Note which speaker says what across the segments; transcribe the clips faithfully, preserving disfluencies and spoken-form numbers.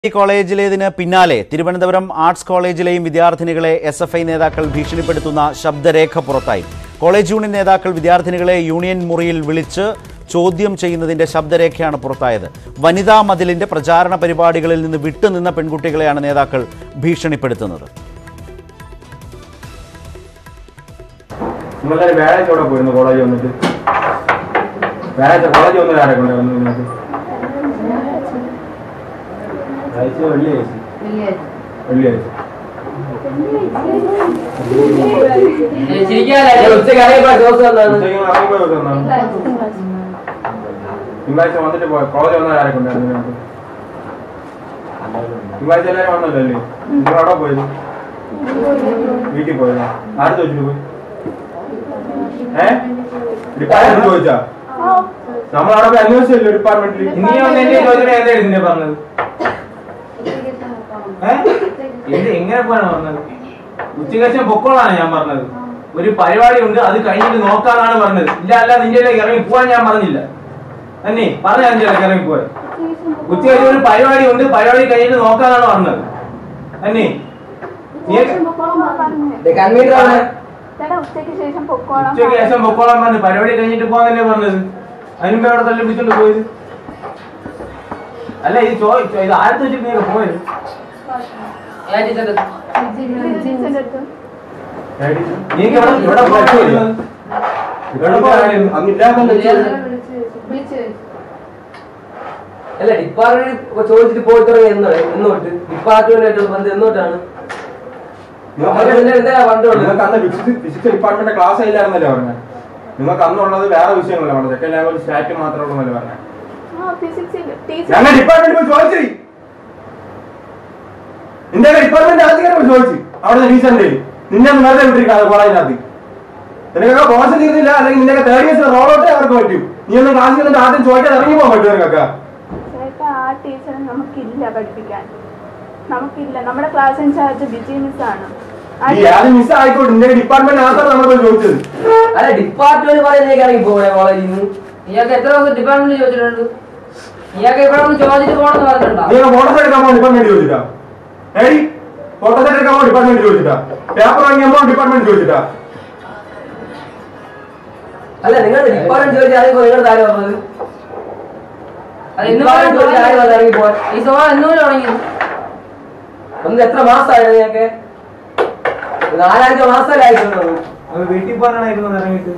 Speaker 1: കോളേജിലേതിന് പിന്നാലെ തിരുവനന്തപുരം ആർട്സ് കോളേജിലെയും വിദ്യാർത്ഥിനികളെ എസ് എഫ് ഐ നേതാക്കൾ ഭീഷണിപ്പെടുത്തുന്ന ശബ്ദരേഖ പുറത്തായി. കോളേജ് യൂണിയൻ നേതാക്കൾ വിദ്യാർത്ഥിനികളെ യൂണിയൻ മുറിയിൽ വിളിച്ച് ചോദ്യം ചെയ്യുന്നതിന്റെ ശബ്ദരേഖയാണ് പുറത്തായത്. വനിതാ മതിലിന്റെ പ്രചാരണ പരിപാടികളിൽ നിന്ന് വിട്ടുനിന്ന പെൺകുട്ടികളെയാണ് നേതാക്കൾ ഭീഷണിപ്പെടുത്തുന്നത്.
Speaker 2: തിങ്കളാഴ്ച വന്നിട്ട് കോളേജ് വന്ന ആരെ കൊണ്ടായിരുന്നു? തിങ്കളാഴ്ച എല്ലാവരും വന്നല്ലേ? നിങ്ങൾ അവിടെ പോയത്? വീട്ടിൽ പോയതാ? ആര് ചോദിച്ചിട്ട് പോയി? ഏഹ് ഡിപ്പാർട്ട്മെന്റ് ചോദിച്ചാ? നമ്മളവിടെ പോയി അന്വേഷിച്ചല്ലോ ഡിപ്പാർട്ട്മെന്റിൽ. ഇനി ചോദിച്ചാൽ എന്താ ഇതിന്റെ പറഞ്ഞത്? ഏഹ് എങ്ങനെ പോയാണ് പറഞ്ഞത്? ഉച്ചക്കശം പൊക്കോളാണ് ഞാൻ പറഞ്ഞത്. ഒരു പരിപാടി ഉണ്ട്, അത് കഴിഞ്ഞിട്ട് നോക്കാന്നാണ് പറഞ്ഞത്. ഇല്ല അല്ല നിന്റെ ഇറങ്ങി പോവാൻ ഞാൻ പറഞ്ഞില്ല. തന്നെ പറഞ്ഞ അഞ്ചിലേക്ക് ഇറങ്ങി പോയത്. ഉച്ചയ്ക്ക് ഒരു പരിപാടി ഉണ്ട്, പരിപാടി കഴിഞ്ഞിട്ട് നോക്കാന്നാണ് പറഞ്ഞത്. തന്നെ ഉച്ചയ്ക്ക് ശേഷം പൊക്കോളാൻ പറഞ്ഞു. പരിപാടി കഴിഞ്ഞിട്ട് പോകാന്നല്ലേ പറഞ്ഞത്. അതിനുമ്പോ അവിടെ തല്ലി പിടിച്ചോണ്ട് പോയത്. അല്ല ഇത് ചോ ഇത് ആരത്ത് വെച്ചിട്ട് നീ പോയത്?
Speaker 3: അല്ല ഡിപ്പാർട്ട്മെന്റ് ചോദിച്ചിട്ട് പോയി തുടങ്ങി എന്നോട്ട് ഡിപ്പാർട്ട്മെന്റായിട്ടുള്ള ബന്ധം എന്നോട്ടാണ്?
Speaker 2: ഫിസിക്സ് ഡിപ്പാർട്ട്മെന്റ് ക്ലാസ് ഇല്ലായിരുന്നല്ലേ പറഞ്ഞത്? നിങ്ങൾക്ക് അന്നുള്ളത് വേറെ വിഷയങ്ങളല്ലേ പറഞ്ഞത്? സെക്കൻഡ് ലെവൽ സ്റ്റാറ്റ് മാത്രമേ ഉള്ളൂ പറഞ്ഞത്. ഞങ്ങൾ ഡിപ്പാർട്ട്മെന്റ് പോയി ചോദിച്ചു. നിന്റെ ഡിപ്പാർട്ട്മെന്റ് ആദ്യം ചോദിച്ചു അവിടെ ടീച്ചറിന്റെ നിന്നെ ഒന്ന് വെറുതെ വിട്ടിരിക്കാതെ കോളേജിനകത്ത്. നിനക്കൊക്കെ കോഴ്സ് തീർന്നില്ല, അല്ലെങ്കിൽ നിന്റെ തേർഡ് ഇയർ റോളോട്ടേ അവർക്ക് പറ്റും. നീ ഒന്ന് ക്ലാസ്സിൽ നിന്നിട്ട് ആദ്യം ചോദിക്കാൻ ഇറങ്ങി പോകാൻ പറ്റും നിനക്കൊക്കെ?
Speaker 4: ആ ടീച്ചറെ നമുക്കില്ല പഠിപ്പിക്കാൻ, നമുക്കില്ല. നമ്മുടെ ക്ലാസ് ഇൻചാർജ് ബിജി മിസ് ആണ്.
Speaker 2: മിസ് ആയിക്കോട്ടെ, നിന്റെ ഡിപ്പാർട്ട്മെന്റ് ആൾക്കാർ നമ്മൾ ചോദിച്ചത്.
Speaker 3: അല്ല ഡിപ്പാർട്ട്മെന്റ് പറയുന്നേക്ക് ഇറങ്ങി പോകണേ കോളേജിൽ നിന്ന്. ഇയാൾക്ക് എത്ര ദിവസം ഡിപ്പാർട്ട്മെന്റ് ചോദിച്ചിട്ടുണ്ട്? ഇയാൾക്ക് ഇവിടെ ഒന്ന് ചോദിച്ചിട്ട് പോകണമെന്ന് പറഞ്ഞിട്ടുണ്ടോ?
Speaker 2: നീ ഫോട്ടോസ് എടുക്കാൻ പോകാൻ ഡിപ്പാർട്ട്മെന്റ് ചോദിച്ചിട്ടാ? ഏടി ഫോട്ടോസ് എടുക്കാൻ പോകാൻ ഡിപ്പാർട്ട്മെന്റ് ചോദിച്ചിട്ടാ? പേപ്പർ വാങ്ങിയാൽ ഡിപ്പാർട്ട്മെന്റ് ചോദിച്ചിട്ടാ?
Speaker 3: അല്ല നിങ്ങൾ ഡിപ്പാർട്ട്മെന്റ് ചോദിച്ചാൽ ആദ്യം നിങ്ങൾ താരം പറഞ്ഞത്. ഇറങ്ങി പോവാൻ ഈ സ്വഭാവം എന്നൂടെ തുടങ്ങിയത്. ഒന്ന് എത്ര മാസമായിരുന്നു ഞങ്ങൾക്ക്? നാലഞ്ചോ മാസമല്ലായിട്ടുണ്ടോ?
Speaker 2: അത് വീട്ടിൽ പോകാനായിരുന്നു ഇറങ്ങിയിട്ട്.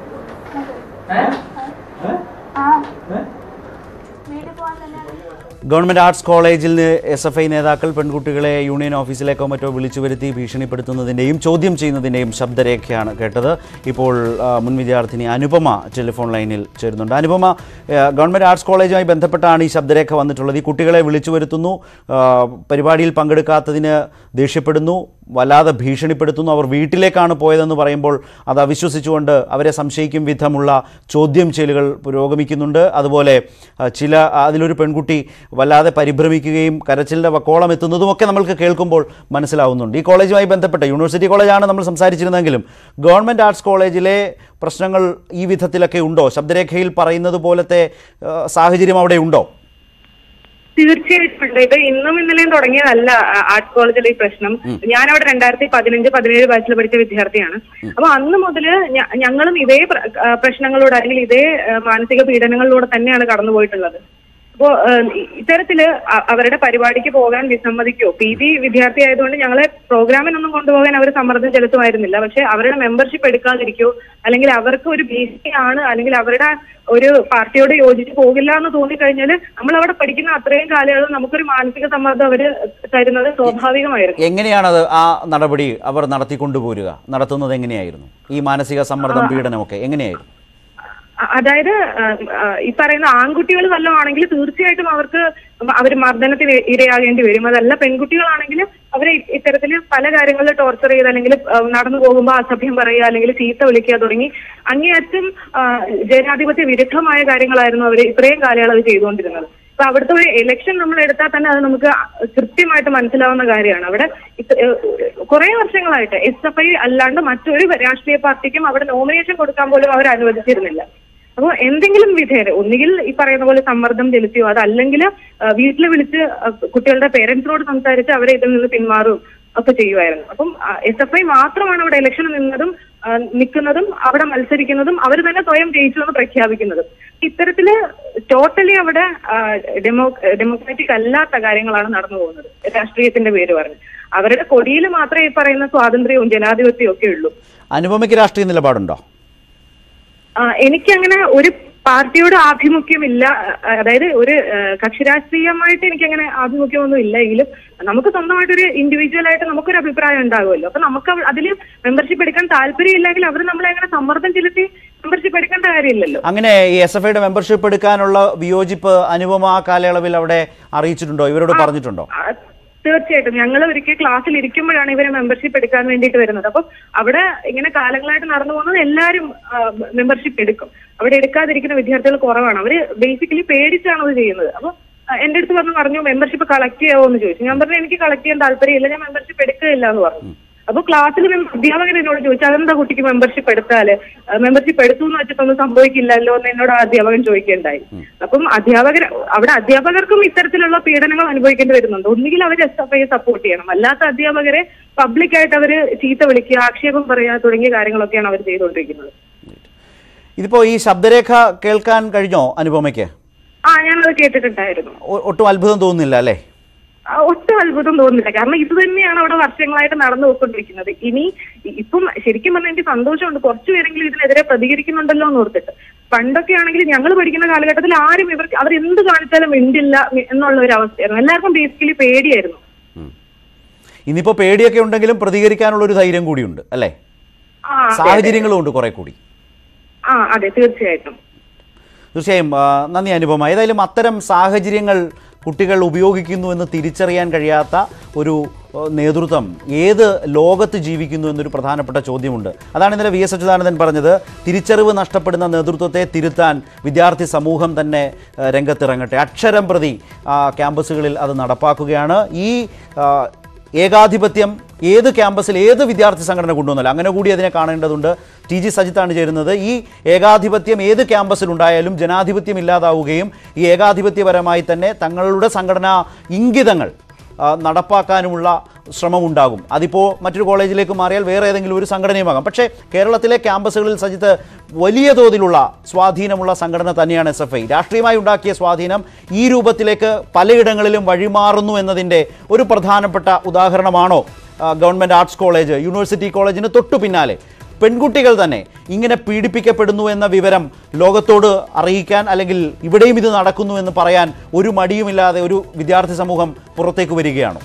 Speaker 1: ഗവൺമെന്റ് ആർട്സ് കോളേജിൽ നിന്ന് എസ് എഫ് ഐ നേതാക്കൾ പെൺകുട്ടികളെ യൂണിയൻ ഓഫീസിലേക്കോ മറ്റോ വിളിച്ചു വരുത്തി ഭീഷണിപ്പെടുത്തുന്നതിൻ്റെയും ചോദ്യം ചെയ്യുന്നതിൻ്റെയും ശബ്ദരേഖയാണ് കേട്ടത്. ഇപ്പോൾ മുൻ വിദ്യാർത്ഥിനി അനുപമ ടെലിഫോൺ ലൈനിൽ ചേരുന്നുണ്ട്. അനുപമ, ഗവൺമെന്റ് ആർട്സ് കോളേജുമായി ബന്ധപ്പെട്ടാണ് ഈ ശബ്ദരേഖ വന്നിട്ടുള്ളത്. ഈ കുട്ടികളെ വിളിച്ചു വരുത്തുന്നു, പരിപാടിയിൽ പങ്കെടുക്കാത്തതിന് ദേഷ്യപ്പെടുന്നു, വല്ലാതെ ഭീഷണിപ്പെടുത്തുന്നു. അവർ വീട്ടിലേക്കാണ് പോയതെന്ന് പറയുമ്പോൾ അത് അവിശ്വസിച്ചുകൊണ്ട് അവരെ സംശയിക്കും വിധമുള്ള ചോദ്യം ചെയ്യലുകൾ പുരോഗമിക്കുന്നുണ്ട്. അതുപോലെ ചില അതിലൊരു പെൺകുട്ടി വല്ലാതെ പരിഭ്രമിക്കുകയും കരച്ചിലിൻ്റെ വക്കോളം എത്തുന്നതുമൊക്കെ നമ്മൾക്ക് കേൾക്കുമ്പോൾ മനസ്സിലാവുന്നുണ്ട്. ഈ കോളേജുമായി ബന്ധപ്പെട്ട യൂണിവേഴ്സിറ്റി കോളേജാണ് നമ്മൾ സംസാരിച്ചിരുന്നെങ്കിലും ഗവൺമെൻറ് ആർട്സ് കോളേജിലെ പ്രശ്നങ്ങൾ ഈ വിധത്തിലൊക്കെ ഉണ്ടോ? ശബ്ദരേഖയിൽ പറയുന്നത് പോലത്തെ സാഹചര്യം അവിടെ ഉണ്ടോ?
Speaker 5: തീർച്ചയായിട്ടും ഉണ്ട്. ഇത് ഇന്നും ഇന്നലെയും തുടങ്ങിയതല്ല ആർട്സ് കോളേജിലെ ഈ പ്രശ്നം. ഞാനവിടെ രണ്ടായിരത്തി പതിനഞ്ച് പതിനേഴ് ബാച്ചിൽ പഠിച്ച വിദ്യാർത്ഥിയാണ്. അപ്പൊ അന്ന് മുതല് ഞങ്ങളും ഇതേ പ്രശ്നങ്ങളോട് അല്ലെങ്കിൽ ഇതേ മാനസിക പീഡനങ്ങളിലൂടെ തന്നെയാണ് കടന്നുപോയിട്ടുള്ളത്. അപ്പോ ഇത്തരത്തില് അവരുടെ പരിപാടിക്ക് പോകാൻ വിസമ്മതിക്കോ, പി ജി വിദ്യാർത്ഥി ആയതുകൊണ്ട് ഞങ്ങളെ പ്രോഗ്രാമിനൊന്നും കൊണ്ടുപോകാൻ അവർ സമ്മർദ്ദം ചെലുത്തുമായിരുന്നില്ല. പക്ഷെ അവരുടെ മെമ്പർഷിപ്പ് എടുക്കാതിരിക്കോ, അല്ലെങ്കിൽ അവർക്ക് ഒരു ഭീഷണിയാണ്, അല്ലെങ്കിൽ അവരുടെ ഒരു പാർട്ടിയോട് യോജിച്ച് പോകില്ല എന്ന് തോന്നിക്കഴിഞ്ഞാൽ നമ്മൾ അവിടെ പഠിക്കുന്ന അത്രയും കാലയളവ് നമുക്കൊരു മാനസിക സമ്മർദ്ദം അവര് തരുന്നത് സ്വാഭാവികമായിരുന്നു.
Speaker 1: എങ്ങനെയാണത് ആ നടപടി അവർ നടത്തിക്കൊണ്ടുപോരുക? നടത്തുന്നത് എങ്ങനെയായിരുന്നു? ഈ മാനസിക സമ്മർദ്ദം, പീഡനമൊക്കെ എങ്ങനെയായിരുന്നു?
Speaker 5: അതായത് ഈ പറയുന്ന ആൺകുട്ടികൾ വല്ലതുമാണെങ്കിൽ തീർച്ചയായിട്ടും അവർക്ക് അവർ മർദ്ദനത്തിന് ഇരയാകേണ്ടി വരും. അതല്ല പെൺകുട്ടികളാണെങ്കിൽ അവരെ ഇത്തരത്തില് പല കാര്യങ്ങളിൽ ടോർച്ചർ ചെയ്ത്, അല്ലെങ്കിൽ നടന്നു പോകുമ്പോൾ അസഭ്യം പറയുക, അല്ലെങ്കിൽ ചീത്ത വിളിക്കുക തുടങ്ങി അങ്ങേയറ്റം ജനാധിപത്യ വിരുദ്ധമായ കാര്യങ്ങളായിരുന്നു അവർ ഇത്രയും കാലയളവ് ചെയ്തുകൊണ്ടിരുന്നത്. അപ്പൊ അവിടുത്തെ ഒരു ഇലക്ഷൻ നമ്മൾ എടുത്താൽ തന്നെ അത് നമുക്ക് കൃത്യമായിട്ട് മനസ്സിലാവുന്ന കാര്യമാണ്. അവിടെ കുറെ വർഷങ്ങളായിട്ട് എസ് എഫ് ഐ അല്ലാണ്ട് മറ്റൊരു രാഷ്ട്രീയ പാർട്ടിക്കും അവിടെ നോമിനേഷൻ കൊടുക്കാൻ പോലും അവർ അനുവദിച്ചിരുന്നില്ല. അപ്പോൾ എന്തെങ്കിലും വിധേയത ഒന്നുകിൽ ഈ പറയുന്ന പോലെ സമ്മർദ്ദം ചെലുത്തിയോ അതല്ലെങ്കിൽ വീട്ടിൽ വിളിച്ച് കുട്ടികളുടെ പേരൻസിനോട് സംസാരിച്ച് അവരെ ഇതിൽ നിന്ന് പിന്മാറും ഒക്കെ ചെയ്യുമായിരുന്നു. അപ്പം എസ് എഫ് ഐ മാത്രമാണ് അവിടെ ഇലക്ഷനിൽ നിന്നതും നിൽക്കുന്നതും അവിടെ മത്സരിക്കുന്നതും അവർ തന്നെ സ്വയം ജയിച്ചു എന്ന് പ്രഖ്യാപിക്കുന്നതും. ഇത്തരത്തില് ടോട്ടലി അവിടെ ഡെമോ ഡെമോക്രാറ്റിക് അല്ലാത്ത കാര്യങ്ങളാണ് നടന്നു പോകുന്നത് രാഷ്ട്രീയത്തിന്റെ പേര് പറഞ്ഞ്. അവരുടെ കൊടിയിൽ മാത്രമേ ഈ പറയുന്ന സ്വാതന്ത്ര്യവും ജനാധിപത്യവും ഒക്കെ ഉള്ളൂ.
Speaker 1: അനുപമയ്ക്ക് രാഷ്ട്രീയ നിലപാടുണ്ടോ?
Speaker 5: എനിക്കങ്ങനെ ഒരു പാർട്ടിയോട് ആഭിമുഖ്യമില്ല, അതായത് ഒരു കക്ഷി രാഷ്ട്രീയമായിട്ട് എനിക്കങ്ങനെ ആഭിമുഖ്യമൊന്നും ഇല്ല. എങ്കിലും നമുക്ക് സ്വന്തമായിട്ടൊരു ഇൻഡിവിജ്വൽ ആയിട്ട് നമുക്കൊരു അഭിപ്രായം ഉണ്ടാകുമല്ലോ. അപ്പൊ നമുക്ക് അതിൽ മെമ്പർഷിപ്പ് എടുക്കാൻ താല്പര്യം ഇല്ലെങ്കിൽ അവർ നമ്മളെ അങ്ങനെ സമ്മർദ്ദം ചെലുത്തി മെമ്പർഷിപ്പ് എടുക്കേണ്ട കാര്യമില്ലല്ലോ.
Speaker 1: അങ്ങനെ ഈ എസ് എഫ് ഐയുടെ മെമ്പർഷിപ്പ് എടുക്കാനുള്ള വിയോജിപ്പ് അനുപമ ആ കാലയളവിൽ അവിടെ അറിയിച്ചിട്ടുണ്ടോ, ഇവരോട് പറഞ്ഞിട്ടുണ്ടോ?
Speaker 5: തീർച്ചയായിട്ടും ഞങ്ങൾ ഒരിക്കൽ ക്ലാസ്സിൽ ഇരിക്കുമ്പോഴാണ് ഇവരെ മെമ്പർഷിപ്പ് എടുക്കാൻ വേണ്ടിയിട്ട് വരുന്നത്. അപ്പം അവിടെ ഇങ്ങനെ കാലങ്ങളായിട്ട് നടന്നു പോകുന്നത് എല്ലാവരും മെമ്പർഷിപ്പ് എടുക്കും. അവിടെ എടുക്കാതിരിക്കുന്ന വിദ്യാർത്ഥികൾ കുറവാണ്. അവര് ബേസിക്കലി പേടിച്ചാണ് അത് ചെയ്യുന്നത്. അപ്പൊ എന്റെ അടുത്ത് പറഞ്ഞു പറഞ്ഞു മെമ്പർഷിപ്പ് കളക്ട് ചെയ്യാവോ എന്ന് ചോദിച്ചു. ഞാൻ പറഞ്ഞു എനിക്ക് കളക്ട് ചെയ്യാൻ താല്പര്യമില്ല, ഞാൻ മെമ്പർഷിപ്പ് എടുക്കുകയില്ല എന്ന് പറഞ്ഞു. അപ്പൊ ക്ലാസ്സിൽ അധ്യാപകൻ എന്നോട് ചോദിച്ചു അതെന്താ കുട്ടിക്ക് മെമ്പർഷിപ്പ് എടുത്താല് മെമ്പർഷിപ്പ് എടുത്തു എന്ന് വെച്ചിട്ടൊന്നും സംഭവിക്കില്ലല്ലോ എന്ന് എന്നോട് അധ്യാപകൻ ചോദിക്കുകയുണ്ടായി. അപ്പം അധ്യാപകർ അവിടെ അധ്യാപകർക്കും ഇത്തരത്തിലുള്ള പീഡനങ്ങൾ അനുഭവിക്കേണ്ടി വരുന്നുണ്ട്. ഒന്നുകിൽ അവർ എസ് എഫ് ഐയെ സപ്പോർട്ട് ചെയ്യണം, അല്ലാത്ത അധ്യാപകരെ പബ്ലിക്കായിട്ട് അവര് ചീത്ത വിളിക്കുക, ആക്ഷേപം പറയുക തുടങ്ങിയ കാര്യങ്ങളൊക്കെയാണ് അവർ ചെയ്തുകൊണ്ടിരിക്കുന്നത്.
Speaker 1: ഇതിപ്പോ ഈ ശബ്ദരേഖ കേൾക്കാൻ കഴിഞ്ഞോ അനുപമയ്ക്ക്?
Speaker 5: ആ ഞാനത് കേട്ടിട്ടുണ്ടായിരുന്നു.
Speaker 1: ഒട്ടും അത്ഭുതം തോന്നുന്നില്ല അല്ലേ?
Speaker 5: ഒട്ടും അത്ഭുതം തോന്നുന്നില്ല. കാരണം ഇത് തന്നെയാണ് അവിടെ വർഷങ്ങളായിട്ട് നടന്നു പോയിക്കൊണ്ടിരിക്കുന്നത്. ഇനി ഇപ്പം ശരിക്കും പറഞ്ഞാൽ എനിക്ക് സന്തോഷമുണ്ട്, കുറച്ചു പേരെങ്കിലും ഇതിനെതിരെ പ്രതികരിക്കുന്നുണ്ടല്ലോ എന്ന് ഓർത്തിട്ട്. പണ്ടൊക്കെ ആണെങ്കിൽ ഞങ്ങൾ പഠിക്കുന്ന കാലഘട്ടത്തിൽ ആരും ഇവർക്ക് അവർ എന്ത് കാണിച്ചാലും മിണ്ടില്ല എന്നുള്ള ഒരു അവസ്ഥയായിരുന്നു. എല്ലാവർക്കും ബേസിക്കലി പേടിയായിരുന്നു.
Speaker 1: ഇന്നിപ്പോ പേടിയൊക്കെ ഉണ്ടെങ്കിലും പ്രതികരിക്കാനുള്ള ഒരു ധൈര്യം കൂടിയുണ്ട് അല്ലേ? സാഹചര്യങ്ങളും ഉണ്ട് കുറെ കൂടി.
Speaker 5: ആ അതെ, തീർച്ചയായിട്ടും
Speaker 1: തീർച്ചയായും. നന്ദി അനുപമ. ഏതായാലും അത്തരം സാഹചര്യങ്ങൾ കുട്ടികൾ ഉപയോഗിക്കുന്നു എന്ന് തിരിച്ചറിയാൻ കഴിയാത്ത ഒരു നേതൃത്വം ഏത് ലോകത്ത് ജീവിക്കുന്നു എന്നൊരു പ്രധാനപ്പെട്ട ചോദ്യമുണ്ട്. അതാണ് ഇന്നലെ വി എസ് അച്യുതാനന്ദൻ പറഞ്ഞത്. തിരിച്ചറിവ് നഷ്ടപ്പെടുന്ന നേതൃത്വത്തെ തിരുത്താൻ വിദ്യാർത്ഥി സമൂഹം തന്നെ രംഗത്തിറങ്ങട്ടെ. അക്ഷരം പ്രതി ക്യാമ്പസുകളിൽ അത് നടപ്പാക്കുകയാണ്. ഈ ഏകാധിപത്യം ഏത് ക്യാമ്പസിൽ ഏത് വിദ്യാർത്ഥി സംഘടന കൊണ്ടുവന്നല്ലോ അങ്ങനെ കൂടി അതിനെ കാണേണ്ടതുണ്ട്. ടി ജി സജിത്താണ് ചേരുന്നത്. ഈ ഏകാധിപത്യം ഏത് ക്യാമ്പസിലുണ്ടായാലും ജനാധിപത്യം ഇല്ലാതാവുകയും ഈ ഏകാധിപത്യപരമായി തന്നെ തങ്ങളുടെ സംഘടനാ ഇംഗിതങ്ങൾ നടപ്പാക്കാനുമുള്ള ശ്രമമുണ്ടാകും. അതിപ്പോൾ മറ്റൊരു കോളേജിലേക്ക് മാറിയാൽ വേറെ ഏതെങ്കിലും ഒരു സംഘടനയുമാകാം. പക്ഷേ കേരളത്തിലെ ക്യാമ്പസുകളിൽ സജിത്ത് വലിയ തോതിലുള്ള സ്വാധീനമുള്ള സംഘടന തന്നെയാണ് എസ് എഫ് ഐ. രാഷ്ട്രീയമായി ഉണ്ടാക്കിയ സ്വാധീനം ഈ രൂപത്തിലേക്ക് പലയിടങ്ങളിലും വഴിമാറുന്നു എന്നതിൻ്റെ ഒരു പ്രധാനപ്പെട്ട ഉദാഹരണമാണോ ഗവൺമെൻറ് ആർട്സ് കോളേജ്, യൂണിവേഴ്സിറ്റി കോളേജിന് തൊട്ടു പിന്നാലെ പെൺകുട്ടികൾ തന്നെ ഇങ്ങനെ പീഡിപ്പിക്കപ്പെടുന്നു എന്ന വിവരം ലോകത്തോട് അറിയിക്കാൻ അല്ലെങ്കിൽ ഇവിടെയും ഇത് നടക്കുന്നു എന്ന് പറയാൻ ഒരു മടിയുമില്ലാതെ ഒരു വിദ്യാർത്ഥി സമൂഹം പുറത്തേക്ക് വരികയാണോ?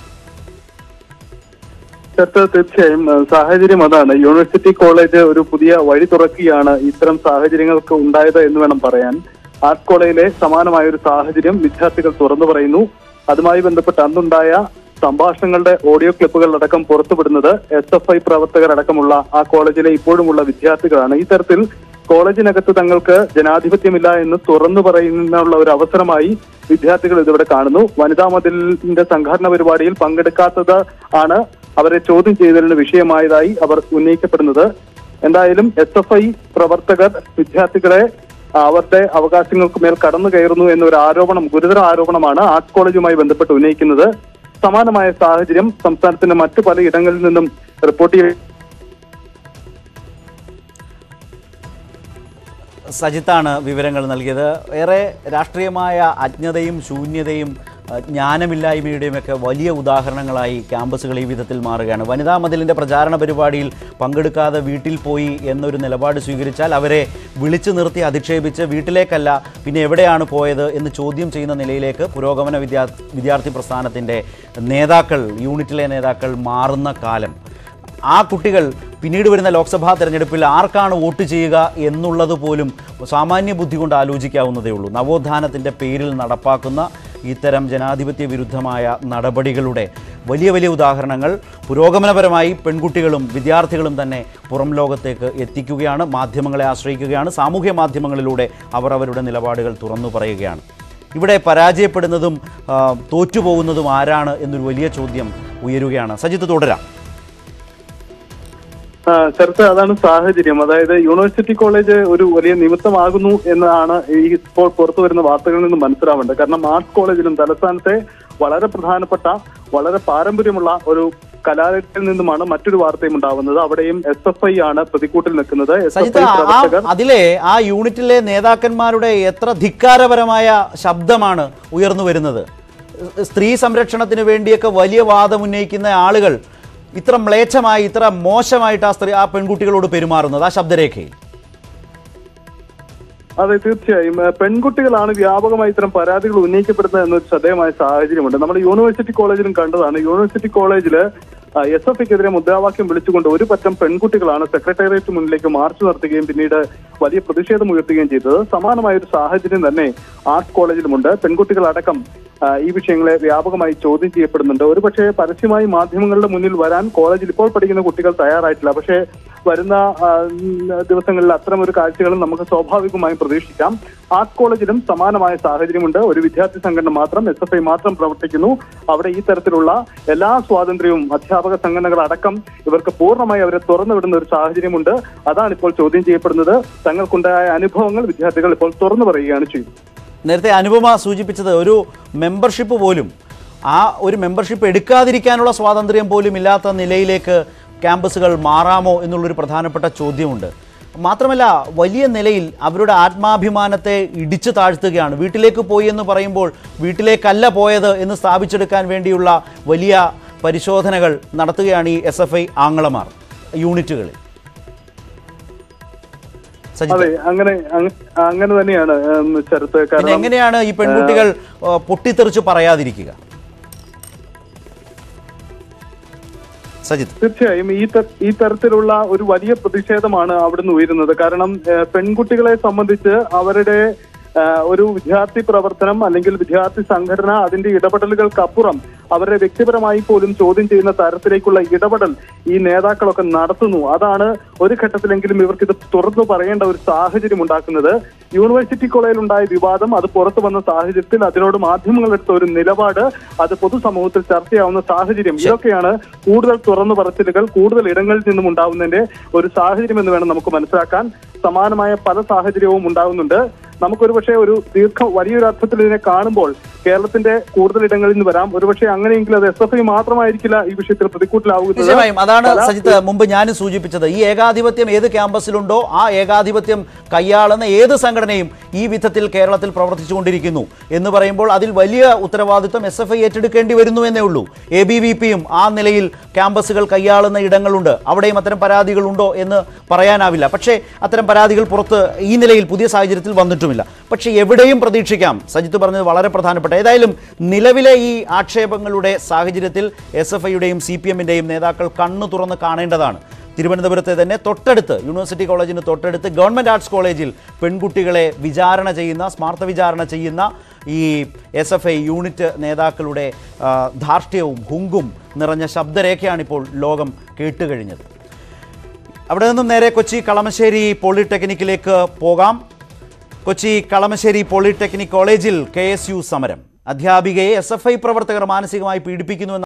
Speaker 6: തീർച്ചയായും സാഹചര്യം അതാണ്. യൂണിവേഴ്സിറ്റി കോളേജ് ഒരു പുതിയ വഴി തുറക്കുകയാണ് ഇത്തരം സാഹചര്യങ്ങൾക്ക് ഉണ്ടായത് എന്ന് വേണം പറയാൻ. ആർട്സ് കോളേജിലെ സമാനമായ ഒരു സാഹചര്യം വിദ്യാർത്ഥികൾ തുറന്നു പറയുന്നു. അതുമായി ബന്ധപ്പെട്ട് അന്നുണ്ടായ സംഭാഷണങ്ങളുടെ ഓഡിയോ ക്ലിപ്പുകൾ അടക്കം പുറത്തുവിടുന്നത് എസ് എഫ് ഐ പ്രവർത്തകരടക്കമുള്ള ആ കോളേജിലെ ഇപ്പോഴുമുള്ള വിദ്യാർത്ഥികളാണ്. ഈ തരത്തിൽ കോളേജിനകത്ത് തങ്ങൾക്ക് ജനാധിപത്യമില്ല എന്ന് തുറന്നു പറയുന്നുള്ള ഒരു അവസരമായി വിദ്യാർത്ഥികൾ ഇതിവിടെ കാണുന്നു. വനിതാ മതിലിന്റെ സംഘാടന പരിപാടിയിൽ പങ്കെടുക്കാത്തത് ആണ് അവരെ ചോദ്യം ചെയ്തതിന് വിഷയമായതായി അവർ ഉന്നയിക്കപ്പെടുന്നത്. എന്തായാലും എസ് എഫ് ഐ പ്രവർത്തകർ വിദ്യാർത്ഥികളെ അവരുടെ അവകാശങ്ങൾക്ക് മേൽ കടന്നു കയറുന്നു എന്നൊരു ആരോപണം, ഗുരുതര ആരോപണമാണ് ആർട്സ് കോളേജുമായി ബന്ധപ്പെട്ട് ഉന്നയിക്കുന്നത്. സമാനമായ സാഹചര്യം സംസ്ഥാനത്തിന്റെ മറ്റു പലയിടങ്ങളിൽ നിന്നും റിപ്പോർട്ട് ചെയ്യ
Speaker 1: സജിത്താണ് വിവരങ്ങൾ നൽകിയത്. ഏറെ രാഷ്ട്രീയമായ അജ്ഞതയും ശൂന്യതയും ജ്ഞാനമില്ലായ്മയുടെയുമൊക്കെ വലിയ ഉദാഹരണങ്ങളായി ക്യാമ്പസുകൾ ഈ വിധത്തിൽ മാറുകയാണ്. വനിതാ മതിലിൻ്റെ പ്രചാരണ പരിപാടിയിൽ പങ്കെടുക്കാതെ വീട്ടിൽ പോയി എന്നൊരു നിലപാട് സ്വീകരിച്ചാൽ അവരെ വിളിച്ചു നിർത്തി അധിക്ഷേപിച്ച് വീട്ടിലേക്കല്ല പിന്നെ എവിടെയാണ് പോയത് എന്ന് ചോദ്യം ചെയ്യുന്ന നിലയിലേക്ക് പുരോഗമന വിദ്യാ വിദ്യാർത്ഥി പ്രസ്ഥാനത്തിൻ്റെ നേതാക്കൾ, യൂണിറ്റിലെ നേതാക്കൾ മാറുന്ന കാലം. ആ കുട്ടികൾ പിന്നീട് വരുന്ന ലോക്സഭാ തെരഞ്ഞെടുപ്പിൽ ആർക്കാണ് വോട്ട് ചെയ്യുക എന്നുള്ളത് പോലും സാമാന്യ ബുദ്ധി കൊണ്ട് ആലോചിക്കാവുന്നതേ ഉള്ളൂ. നവോത്ഥാനത്തിൻ്റെ പേരിൽ നടപ്പാക്കുന്ന ഇത്തരം ജനാധിപത്യ വിരുദ്ധമായ നടപടികളുടെ വലിയ വലിയ ഉദാഹരണങ്ങൾ പുരോഗമനപരമായി പെൺകുട്ടികളും വിദ്യാർത്ഥികളും തന്നെ പുറം ലോകത്തേക്ക് എത്തിക്കുകയാണ്, മാധ്യമങ്ങളെ ആശ്രയിക്കുകയാണ്. സാമൂഹ്യ മാധ്യമങ്ങളിലൂടെ അവർ അവരുടെ നിലപാടുകൾ തുറന്നു പറയുകയാണ്. ഇവിടെ പരാജയപ്പെടുന്നതും തോറ്റുപോകുന്നതും ആരാണ് എന്നൊരു വലിയ ചോദ്യം ഉയരുകയാണ്. സജിത്ത്, തുടരാം.
Speaker 6: ശരത്ത്, അതാണ് സാഹചര്യം. അതായത് യൂണിവേഴ്സിറ്റി കോളേജ് ഒരു വലിയ നിമിത്തമാകുന്നു എന്നാണ് ഈ ഇപ്പോൾ പുറത്തു വരുന്ന വാർത്തകളിൽ നിന്ന് മനസ്സിലാവേണ്ടത്. കാരണം ആർട്സ് കോളേജിലും തലസ്ഥാനത്തെ വളരെ പ്രധാനപ്പെട്ട വളരെ പാരമ്പര്യമുള്ള ഒരു കലാലയത്തിൽ നിന്നുമാണ് മറ്റൊരു വാർത്തയും ഉണ്ടാവുന്നത്. അവിടെയും എസ് എഫ് ഐ ആണ് പ്രതിക്കൂട്ടിൽ നിൽക്കുന്നത്.
Speaker 1: അതിലെ ആ യൂണിറ്റിലെ നേതാക്കന്മാരുടെ എത്ര ധിക്കാരപരമായ ശബ്ദമാണ് ഉയർന്നു വരുന്നത്. സ്ത്രീ സംരക്ഷണത്തിന് വേണ്ടിയൊക്കെ വലിയ വാദം ഉന്നയിക്കുന്ന ആളുകൾ ഇത്ര മ്ലേച്ഛമായി ഇത്ര മോശമായിട്ട് ആ സ്ത്രീ ആ പെൺകുട്ടികളോട് പെരുമാറുന്നത് ആ ശബ്ദരേഖയിൽ.
Speaker 6: അതെ, തീർച്ചയായും പെൺകുട്ടികളാണ് വ്യാപകമായി ഇത്തരം പരാതികൾ ഉന്നയിക്കപ്പെടുന്നത് എന്നൊരു ശ്രദ്ധേയമായ സാഹചര്യമുണ്ട്. നമ്മൾ യൂണിവേഴ്സിറ്റി കോളേജിലും കണ്ടതാണ്. യൂണിവേഴ്സിറ്റി കോളേജില് എസ് എഫ് ഐക്കെതിരെ മുദ്രാവാക്യം വിളിച്ചുകൊണ്ട് ഒരു പറ്റം പെൺകുട്ടികളാണ് സെക്രട്ടേറിയറ്റ് മുന്നിലേക്ക് മാർച്ച് നടത്തുകയും പിന്നീട് വലിയ പ്രതിഷേധം ഉയർത്തുകയും ചെയ്തത്. സമാനമായ ഒരു സാഹചര്യം തന്നെ ആർട്സ് കോളേജിലുമുണ്ട്. പെൺകുട്ടികളടക്കം ഈ വിഷയങ്ങളെ വ്യാപകമായി ചോദ്യം ചെയ്യപ്പെടുന്നുണ്ട്. ഒരുപക്ഷെ പരസ്യമായി മാധ്യമങ്ങളുടെ മുന്നിൽ വരാൻ കോളേജിൽ ഇപ്പോൾ പഠിക്കുന്ന കുട്ടികൾ തയ്യാറായിട്ടില്ല. പക്ഷേ വരുന്ന ദിവസങ്ങളിൽ അത്തരം ഒരു കാഴ്ചകളും നമുക്ക് സ്വാഭാവികമായും പ്രതീക്ഷിക്കാം. ആർട്സ് കോളേജിലും സമാനമായ സാഹചര്യമുണ്ട്. ഒരു വിദ്യാർത്ഥി സംഘടന മാത്രം, എസ് എഫ് ഐ മാത്രം പ്രവർത്തിക്കുന്നു. അവിടെ ഈ തരത്തിലുള്ള എല്ലാ സ്വാതന്ത്ര്യവും അധ്യാപക സംഘടനകളടക്കം ഇവർക്ക് പൂർണ്ണമായി അവരെ തുറന്നുവിടുന്ന ഒരു സാഹചര്യമുണ്ട്. അതാണ് ഇപ്പോൾ ചോദ്യം ചെയ്യപ്പെടുന്നത്. തങ്ങൾക്കുണ്ടായ അനുഭവങ്ങൾ വിദ്യാർത്ഥികൾ ഇപ്പോൾ തുറന്നു പറയുകയാണ് ചെയ്യുന്നത്.
Speaker 1: നേരത്തെ അനുപമ സൂചിപ്പിച്ചത് ഒരു മെമ്പർഷിപ്പ് പോലും ആ ഒരു മെമ്പർഷിപ്പ് എടുക്കാതിരിക്കാനുള്ള സ്വാതന്ത്ര്യം പോലും ഇല്ലാത്ത നിലയിലേക്ക് ക്യാമ്പസുകൾ മാറാമോ എന്നുള്ളൊരു പ്രധാനപ്പെട്ട ചോദ്യമുണ്ട്. മാത്രമല്ല വലിയ നിലയിൽ അവരുടെ ആത്മാഭിമാനത്തെ ഇടിച്ചു താഴ്ത്തുകയാണ്. വീട്ടിലേക്ക് പോയി എന്ന് പറയുമ്പോൾ വീട്ടിലേക്കല്ല പോയത് എന്ന് സ്ഥാപിച്ചെടുക്കാൻ വേണ്ടിയുള്ള വലിയ പരിശോധനകൾ നടത്തുകയാണ് ഈ എസ് എഫ് ഐ ആങ്ങളമാർ യൂണിറ്റുകളിൽ.
Speaker 6: അതെ, അങ്ങനെ അങ്ങനെ തന്നെയാണ് ശരത്ത്. കാരണം
Speaker 1: എങ്ങനെയാണ് ഈ പെൺകുട്ടികൾ പൊട്ടിത്തെറിച്ച് പറയാതിരിക്കുക?
Speaker 6: തീർച്ചയായും ഈ ഈ തരത്തിലുള്ള ഒരു വലിയ പ്രതിഷേധമാണ് അവിടുന്ന് ഉയരുന്നത്. കാരണം പെൺകുട്ടികളെ സംബന്ധിച്ച് അവരുടെ ഒരു വിദ്യാർത്ഥി പ്രവർത്തനം അല്ലെങ്കിൽ വിദ്യാർത്ഥി സംഘടന അതിന്റെ ഇടപെടലുകൾക്കപ്പുറം അവരെ വ്യക്തിപരമായി പോലും ചോദ്യം ചെയ്യുന്ന തരത്തിലേക്കുള്ള ഇടപെടൽ ഈ നേതാക്കളൊക്കെ നടത്തുന്നു. അതാണ് ഒരു ഘട്ടത്തിലെങ്കിലും ഇവർക്ക് ഇത് തുറന്നു പറയേണ്ട ഒരു സാഹചര്യം ഉണ്ടാക്കുന്നത്. യൂണിവേഴ്സിറ്റി കോളേജിൽ ഉണ്ടായ വിവാദം അത് പുറത്തു വന്ന സാഹചര്യത്തിൽ അതിനോട് മാധ്യമങ്ങളെടുത്ത ഒരു നിലപാട് അത് പൊതുസമൂഹത്തിൽ ചർച്ചയാവുന്ന സാഹചര്യം, ഇതൊക്കെയാണ് കൂടുതൽ തുറന്നു പറച്ചിലുകൾ കൂടുതൽ ഇടങ്ങളിൽ നിന്നും ഉണ്ടാവുന്നതിന്റെ ഒരു സാഹചര്യം എന്ന് വേണം നമുക്ക് മനസ്സിലാക്കാൻ. സമാനമായ പല സാഹചര്യവും ഉണ്ടാകുന്നുണ്ട്. നമുക്കൊരു പക്ഷേ ഒരു ദീർഘ വലിയൊരു അർത്ഥത്തിൽ ഇതിനെ കാണുമ്പോൾ കേരളത്തിന്റെ കൂടുതൽ ഇടങ്ങളിൽ നിന്ന് വരാം. ഒരുപക്ഷെ അങ്ങനെയെങ്കിൽ അത് എസ് എഫ് ഐ മാത്രമായിരിക്കില്ല ഈ വിഷയത്തിൽ പ്രതികൂട്ടിലാവുന്നത്.
Speaker 1: അതാണ് സജിത്ത് മുമ്പ് ഞാൻ സൂചിപ്പിച്ചത്. ഈ ഏകാധിപത്യം ഏത് ക്യാമ്പസിലുണ്ടോ ആ ഏകാധിപത്യം കയ്യാളുന്ന ഏത് സംഘടനയും ഈ വിധത്തിൽ കേരളത്തിൽ പ്രവർത്തിച്ചുകൊണ്ടിരിക്കുന്നു എന്ന് പറയുമ്പോൾ അതിൽ വലിയ ഉത്തരവാദിത്വം എസ് എഫ് ഐ ഏറ്റെടുക്കേണ്ടി വരുന്നു എന്നേ ഉള്ളൂ. എ ബി വി പിയും ആ നിലയിൽ ക്യാമ്പസുകൾ കയ്യാളുന്ന ഇടങ്ങളുണ്ട്. അവിടെയും അത്തരം പരാതികളുണ്ടോ എന്ന് പറയാനാവില്ല. പക്ഷേ അത്തരം പരാതികൾ പുറത്ത് ഈ നിലയിൽ പുതിയ സാഹചര്യത്തിൽ വന്നിട്ടുമില്ല. പക്ഷേ എവിടെയും പ്രതീക്ഷിക്കാം. സജിത്ത് പറഞ്ഞത് വളരെ പ്രധാനപ്പെട്ട. ഏതായാലും നിലവിലെ ഈ ആക്ഷേപങ്ങളുടെ സാഹചര്യത്തിൽ എസ് എഫ് ഐയുടെയും സി പി എമ്മിൻ്റെയും നേതാക്കൾ കണ്ണു തുറന്ന് കാണേണ്ടതാണ്. തിരുവനന്തപുരത്തെ തന്നെ തൊട്ടടുത്ത് യൂണിവേഴ്സിറ്റി കോളേജിന് തൊട്ടടുത്ത് ഗവൺമെൻറ് ആർട്സ് കോളേജിൽ പെൺകുട്ടികളെ വിചാരണ ചെയ്യുന്ന സ്മാർത്ഥ വിചാരണ ചെയ്യുന്ന ഈ എസ് എഫ് ഐ യൂണിറ്റ് നേതാക്കളുടെ ധാർഷ്ട്യവും ഹുങ്കും നിറഞ്ഞ ശബ്ദരേഖയാണ് ഇപ്പോൾ ലോകം കേട്ടുകഴിഞ്ഞത്. അവിടെ നിന്നും നേരെ കൊച്ചി കളമശ്ശേരി പോളിടെക്നിക്കിലേക്ക് പോകാം. കൊച്ചി കളമശ്ശേരി പോളിടെക്നിക് കോളേജിൽ കെ എസ് യു സമരം. അധ്യാപികയെ എസ് എഫ് ഐ പ്രവർത്തകർ മാനസികമായി പീഡിപ്പിക്കുന്നുവെന്ന